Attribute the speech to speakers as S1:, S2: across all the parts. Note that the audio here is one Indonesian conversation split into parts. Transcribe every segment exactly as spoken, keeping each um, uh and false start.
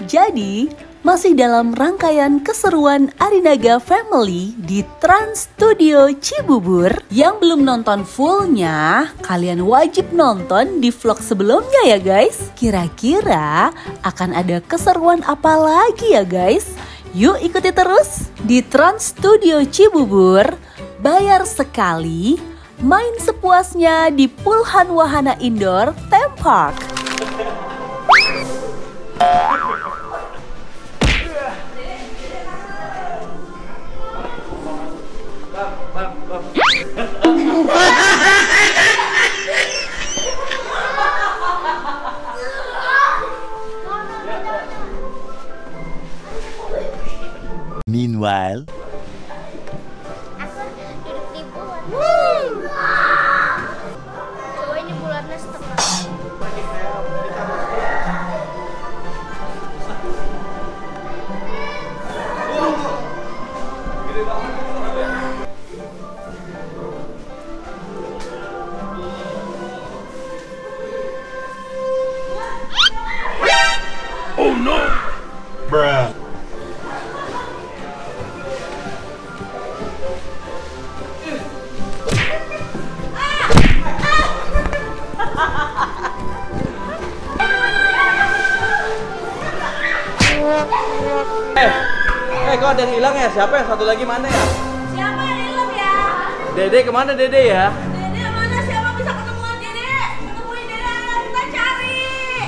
S1: Jadi, masih dalam rangkaian keseruan Arinaga Family di Trans Studio Cibubur. Yang belum nonton fullnya, kalian wajib nonton di vlog sebelumnya ya guys. Kira-kira akan ada keseruan apa lagi ya guys? Yuk ikuti terus di Trans Studio Cibubur. Bayar sekali, main sepuasnya di Pulhan Wahana Indoor Theme Park.
S2: Meanwhile,
S3: aku duduk di bulan. Coba ini bulannya setengah.
S2: oh no, bruh.
S4: Eh, eh kok ada yang hilang ya? Siapa yang satu lagi mana ya?
S5: Siapa yang hilang ya?
S4: Dede kemana Dede ya?
S5: Dede mana? Siapa bisa ketemuan Dede? Ketemuin Dede, kita cari.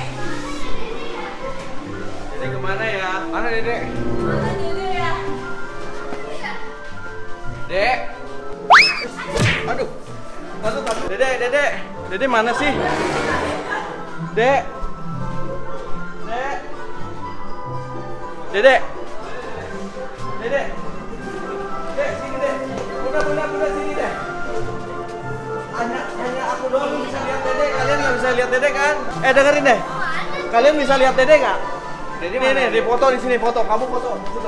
S4: Dede kemana ya? Mana Dede?
S5: Mana Dede ya?
S4: Dek. Aduh. Aduh, aduh. Dede, Dede. Dede mana sih? Dek. Dek. Dede. Dede. Dek, sini Dek. Bunda, bunda, bunda sini Dek. Hanya, hanya aku doang yang bisa lihat Dede. Kalian nggak bisa lihat Dede kan? Eh dengerin deh. Kalian bisa lihat Dede nggak? Dede nih, nih, di foto di sini foto. Kamu foto di situ.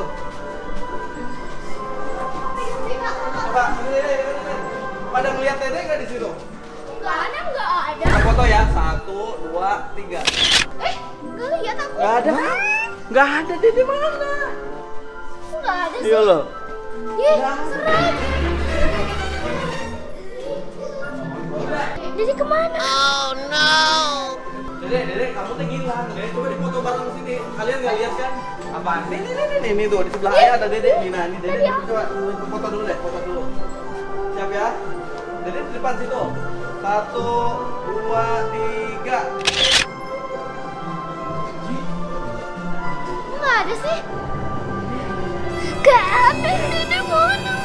S4: Coba, ini Dede, Dede. Pada ngeliat Dede nggak di situ?
S3: Enggak ada, enggak ada.
S4: Kita foto ya, satu, dua, tiga.
S3: Eh, enggak lihat aku.
S4: Nggak ada. Nggak ada Dede mana?
S3: Enggak ada sih.
S4: Iya loh.
S3: Ih, serem. Dede kemana? Oh no.
S4: Dede, Dede, kamu tuh hilang. Dede, coba di foto bareng sini. Kalian nggak lihat kan? Apaan? Nih, nih, nih, nih, nih tuh di sebelah ayah ada Dede. Nih, nah, ini Dede. Coba foto dulu deh, foto dulu. Siap ya? Dede di depan situ. Satu, dua, tiga.
S3: Enggak ada sih. Enggak ada, Dede mana?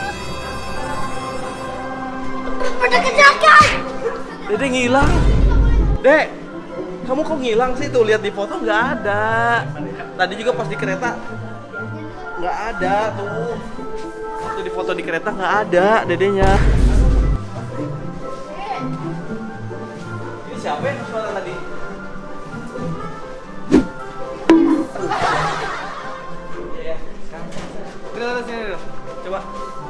S3: Pada kecelakaan.
S4: Dede ngilang. Dek, kamu kok ngilang sih? Tuh lihat di foto nggak ada. Tadi juga pas di kereta nggak ada tuh. Waktu di foto di kereta nggak ada Dedenya. Ini siapa yang suara tadi? Iya, sekarang. Sini, sini, coba.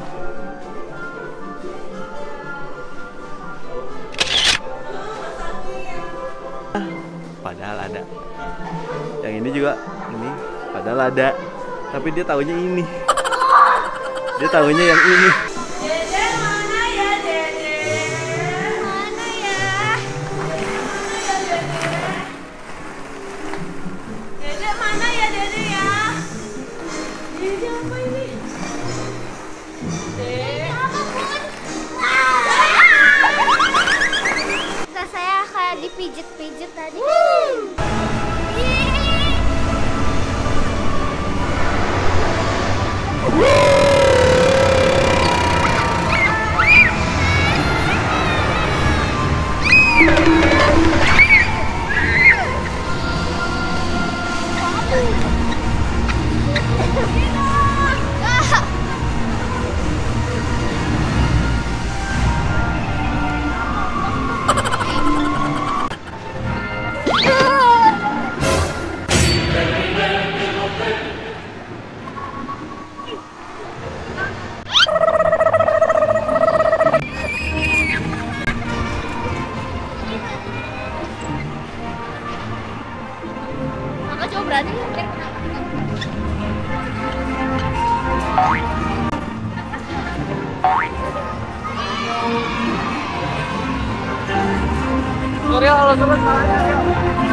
S4: Padahal ada. Yang ini juga ini padahal ada. Tapi dia taunya ini. Dia taunya yang ini.
S5: Dede mana ya Dede?
S3: Mana ya?
S5: Dede mana ya Dede ya? Dede apa ini? Dede.
S3: Kak saya kayak dipijit-pijit tadi. Ah!
S4: Surya, halo selesai.